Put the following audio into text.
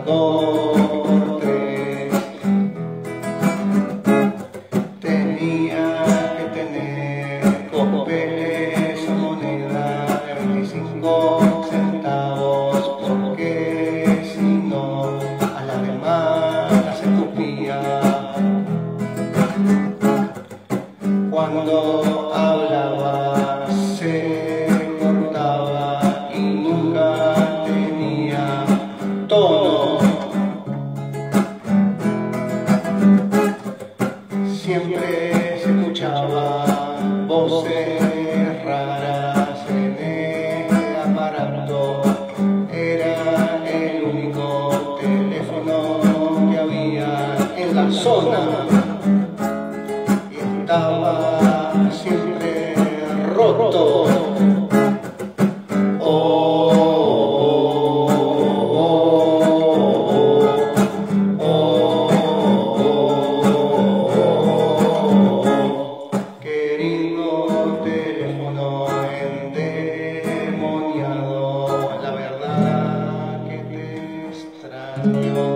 2 por 3. Tenía que tener papeles o moneda de 25 centavos, porque si no, a las demás las escupía. Cuando hablaba se cortaba y nunca tenía tono. Siempre se escuchaban voces raras en el aparato. Era el único teléfono que había en la zona. Estaba siempre roto. Oh, oh, oh, querido teléfono endemoniado, la verdad que te extraño.